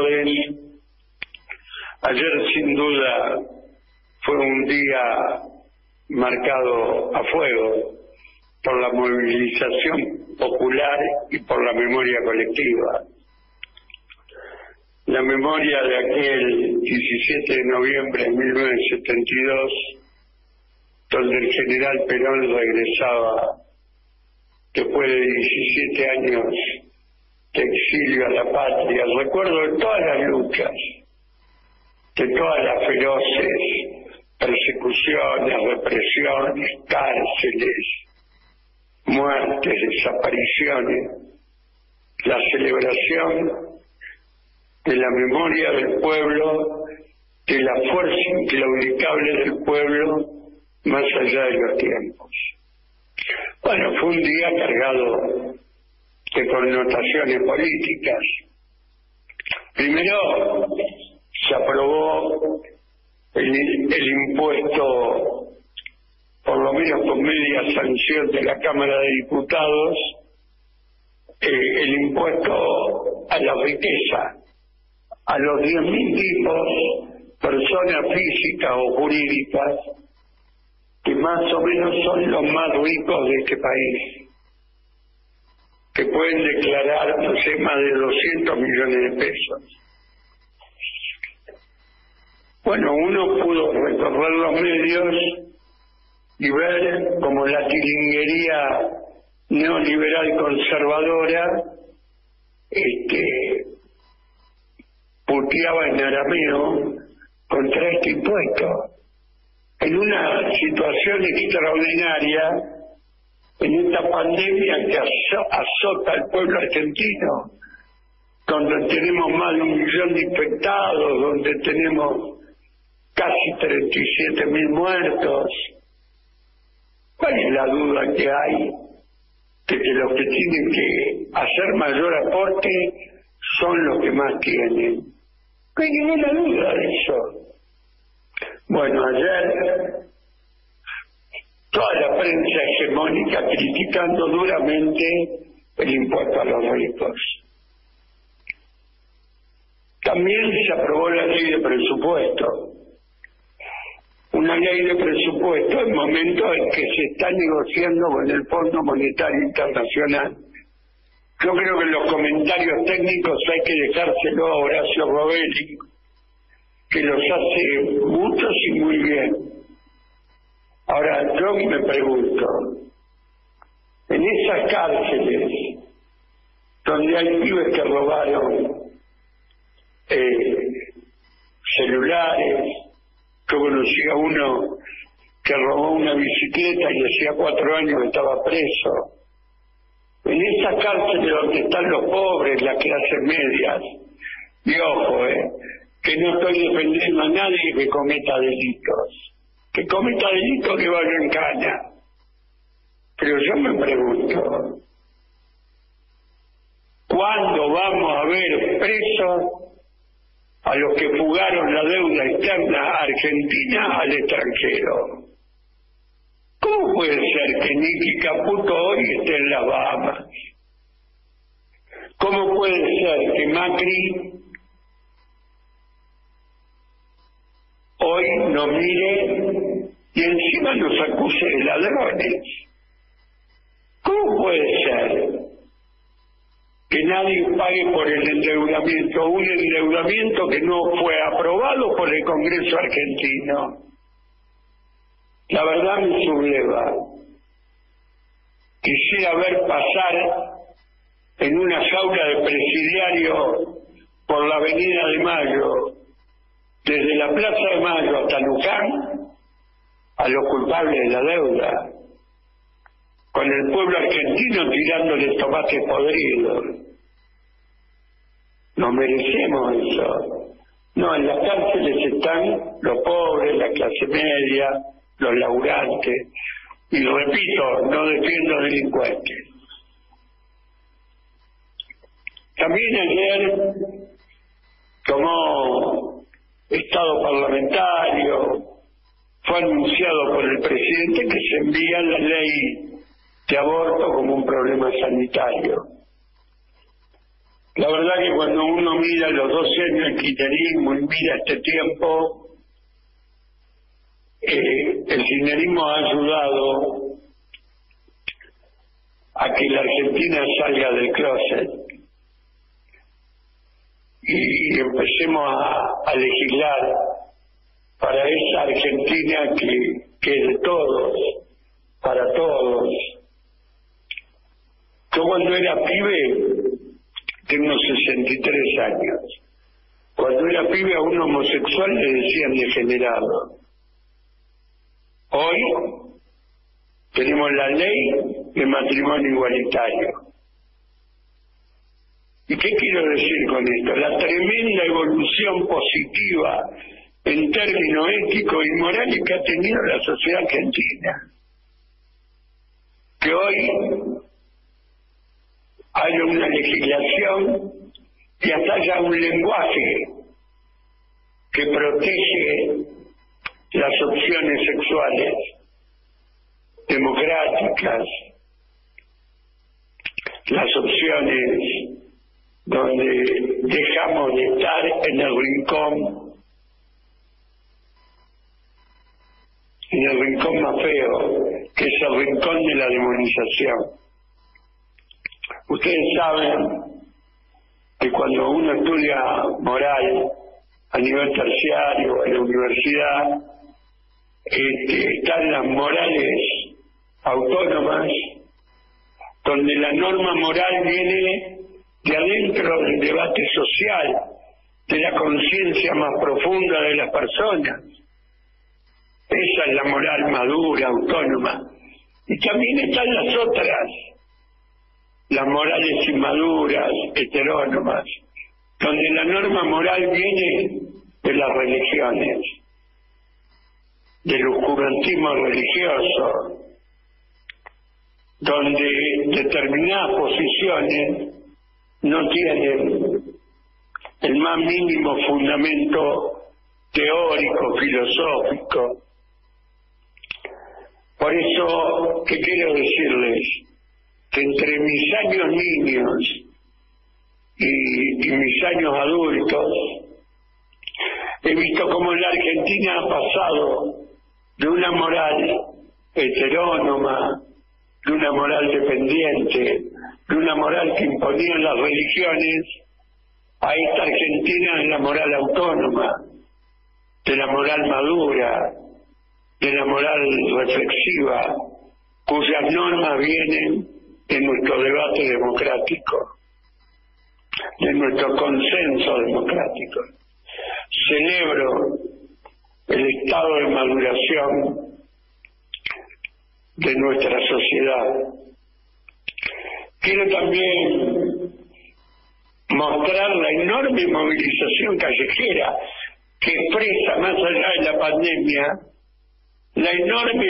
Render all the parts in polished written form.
orden. Ayer sin duda fue un día marcado a fuego por la movilización popular y por la memoria colectiva. La memoria de aquel 17 de noviembre de 1972, donde el general Perón regresaba después de 17 años de exilio a la patria. Recuerdo de todas las luchas, de todas las feroces persecuciones, represiones, cárceles, muertes, desapariciones, la celebración de la memoria del pueblo, de la fuerza inclaudicable del pueblo, más allá de los tiempos. Bueno, fue un día cargado de connotaciones políticas. Primero, se aprobó el impuesto, por lo menos con media sanción de la Cámara de Diputados, el impuesto a la riqueza, a los 10.000 tipos, personas físicas o jurídicas, que más o menos son los más ricos de este país, que pueden declarar, no sé, más de 200 millones de pesos. Bueno, uno pudo recorrer los medios y ver como la tilinguería neoliberal conservadora puteaba en arameo contra este impuesto, en una situación extraordinaria, en esta pandemia que azota al pueblo argentino, donde tenemos más de 1 millón de infectados, donde tenemos casi 37.000 muertos. ¿Cuál es la duda que hay de que los que tienen que hacer mayor aporte son los que más tienen? No hay ninguna duda de eso. Bueno, ayer toda la prensa hegemónica criticando duramente el impuesto a los ricos. También se aprobó la ley de presupuesto. Una ley de presupuesto en momento en que se está negociando con el Fondo Monetario Internacional. Yo creo que los comentarios técnicos hay que dejárselo a Horacio Robelli, que los hace muchos y muy bien. Ahora, yo me pregunto, en esas cárceles donde hay pibes que robaron celulares, yo conocí a uno que robó una bicicleta y hacía 4 años que estaba preso. En esas cárceles donde están los pobres, las clases medias, y ojo, que no estoy defendiendo a nadie que cometa delitos. Que cometa delitos que vaya en cana. Pero yo me pregunto, ¿cuándo vamos a ver presos a los que fugaron la deuda externa argentina al extranjero? ¿Cómo puede ser que Nicky Caputo hoy esté en las Bahamas? ¿Cómo puede ser que Macri hoy nos mire y encima nos acuse de ladrones? ¿Cómo puede ser que nadie pague por el endeudamiento, un endeudamiento que no fue aprobado por el Congreso argentino? La verdad me subleva. Quisiera ver pasar en una jaula de presidiario por la Avenida de Mayo, desde la Plaza de Mayo hasta Luján, a los culpables de la deuda, con el pueblo argentino tirándole tomates podridos. No merecemos eso. No, en las cárceles están los pobres, la clase media, los laburantes, y repito, no defiendo delincuentes. También ayer tomó estado parlamentario, fue anunciado por el presidente que se envía la ley de aborto como un problema sanitario. La verdad que cuando uno mira los 12 años del kirchnerismo y mira este tiempo, el kirchnerismo ha ayudado a que la Argentina salga del closet y empecemos a legislar para esa Argentina que es de todos, para todos. Yo cuando era pibe, tengo 63 años, cuando era pibe a un homosexual le decían degenerado. Hoy tenemos la ley de matrimonio igualitario. ¿Y qué quiero decir con esto? La tremenda evolución positiva en términos éticos y morales que ha tenido la sociedad argentina. Que hoy haya una legislación y hasta haya un lenguaje que protege las opciones sexuales democráticas, las opciones donde dejamos de estar en el rincón más feo, que es el rincón de la demonización. Ustedes saben que cuando uno estudia moral a nivel terciario en la universidad, están las morales autónomas, donde la norma moral viene de adentro del debate social, de la conciencia más profunda de las personas. Esa es la moral madura, autónoma. Y también están las otras, las morales inmaduras, heterónomas, donde la norma moral viene de las religiones, del oscurantismo religioso, donde determinadas posiciones no tienen el más mínimo fundamento teórico, filosófico. Por eso, ¿qué quiero decirles? Que entre mis años niños y mis años adultos, he visto cómo la Argentina ha pasado de una moral heterónoma, de una moral dependiente, de una moral que imponían las religiones, a esta Argentina de la moral autónoma, de la moral madura, de la moral reflexiva, cuyas normas vienen de nuestro debate democrático, de nuestro consenso democrático. Celebro el estado de maduración de nuestra sociedad. Quiero también mostrar la enorme movilización callejera que expresa, más allá de la pandemia, la enorme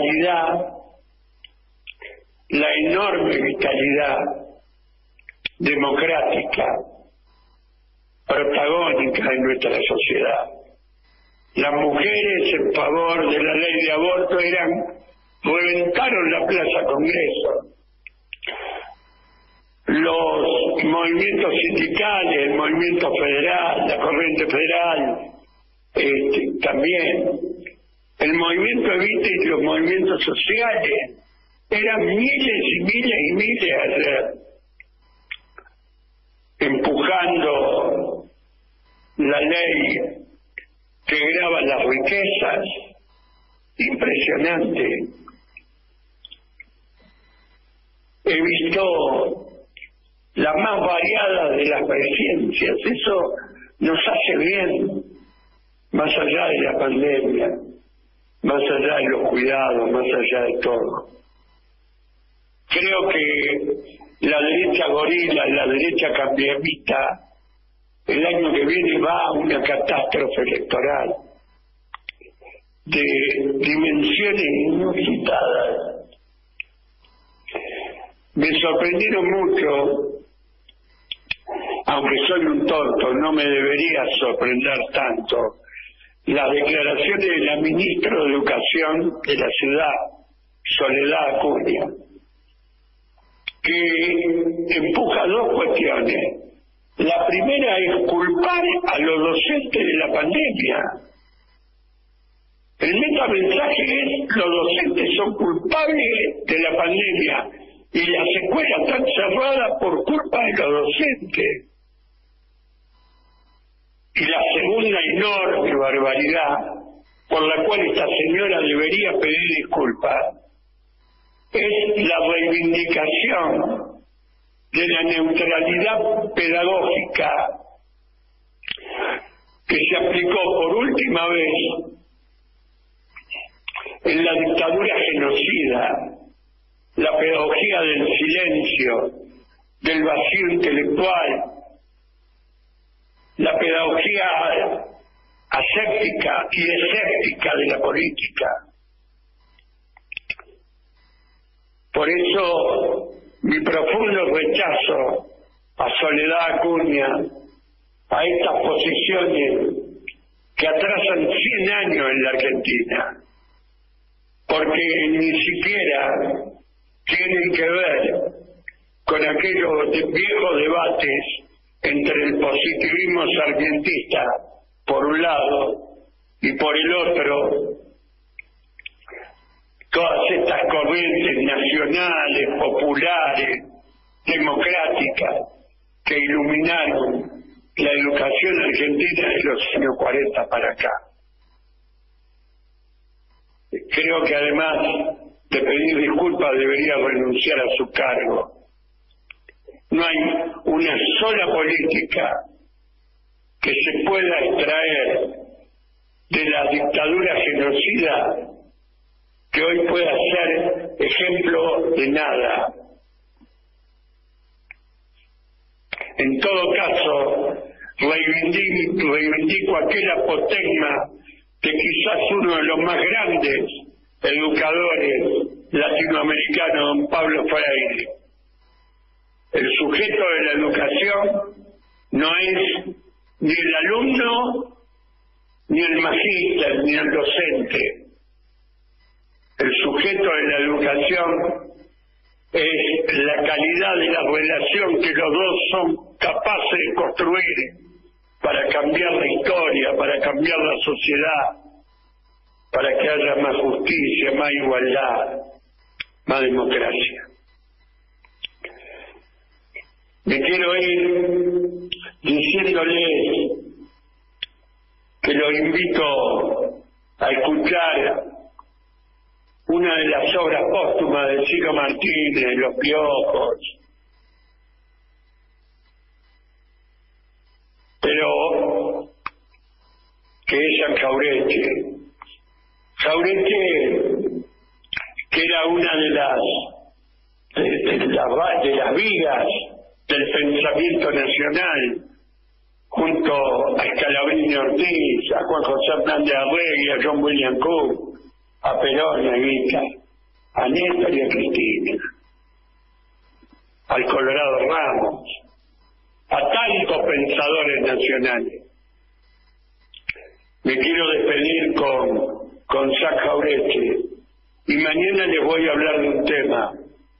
vitalidad democrática, protagónica de nuestra sociedad. Las mujeres en favor de la ley de aborto reventaron la Plaza Congreso. Los movimientos sindicales, el movimiento federal, la corriente federal, también el movimiento Evita y los movimientos sociales, eran miles y miles y miles ayer, empujando la ley que grava las riquezas. Impresionante. He visto la más variada de las presencias. Eso nos hace bien, más allá de la pandemia, más allá de los cuidados, más allá de todo. Creo que la derecha gorila, la derecha cambiamista, el año que viene va a una catástrofe electoral de dimensiones inusitadas. Me sorprendieron mucho, aunque soy un tonto, no me debería sorprender tanto, las declaraciones de la ministra de Educación de la ciudad, Soledad Acuña, que empuja dos cuestiones. La primera es culpar a los docentes de la pandemia. El metamensaje es: los docentes son culpables de la pandemia y las escuelas están cerradas por culpa de los docentes. Y la segunda enorme barbaridad por la cual esta señora debería pedir disculpas es la reivindicación de la neutralidad pedagógica que se aplicó por última vez en la dictadura genocida, la pedagogía del silencio, del vacío intelectual, la pedagogía aséptica y escéptica de la política. Por eso mi profundo rechazo a Soledad Acuña, a estas posiciones que atrasan 100 años en la Argentina, porque ni siquiera tienen que ver con aquellos viejos debates entre el positivismo sarmientista por un lado y por el otro todas estas corrientes nacionales, populares, democráticas que iluminaron la educación argentina de los años 40 para acá. Creo que además de pedir disculpas debería renunciar a su cargo. No hay una sola política que se pueda extraer de la dictadura genocida que hoy pueda ser ejemplo de nada. En todo caso, reivindico aquel apotegma de quizás uno de los más grandes educadores latinoamericanos, don Pablo Freire. El sujeto de la educación no es ni el alumno, ni el magíster, ni el docente. El sujeto de la educación es la calidad de la relación que los dos son capaces de construir para cambiar la historia, para cambiar la sociedad, para que haya más justicia, más igualdad, más democracia. Me quiero ir diciéndoles que los invito a escuchar una de las obras póstumas de Ciro Martínez, Los Piojos, pero que es San Jauretche. Jauretche, que era una de las vigas del pensamiento nacional, junto a Scalabrini Ortiz, a Juan José Hernández Arregui, a John William Cook, a Perón, a Evita, a Néstor y a Cristina, al Colorado Ramos, a tantos pensadores nacionales. Me quiero despedir con San Jauretche y mañana les voy a hablar de un tema.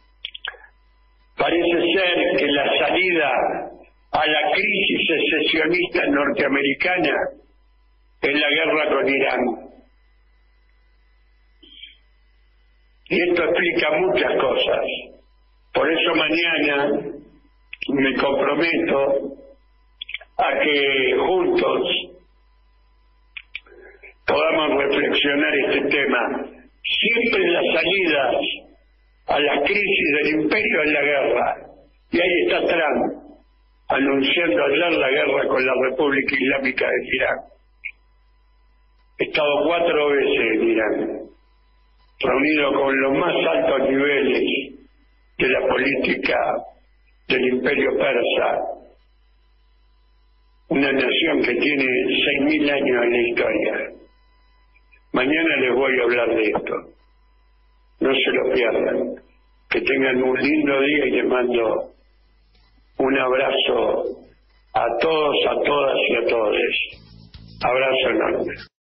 Parece ser que la salida a la crisis secesionista norteamericana es la guerra con Irán. Y esto explica muchas cosas. Por eso mañana me comprometo a que juntos podamos reflexionar este tema. Siempre las salidas a las crisis del imperio es la guerra. Y ahí está Trump anunciando ayer la guerra con la República Islámica de Irán. He estado 4 veces en Irán, reunido con los más altos niveles de la política del imperio persa, una nación que tiene 6.000 años en la historia. Mañana les voy a hablar de esto. No se lo pierdan. Que tengan un lindo día y les mando un abrazo a todos, a todas y a todos. Abrazo enorme.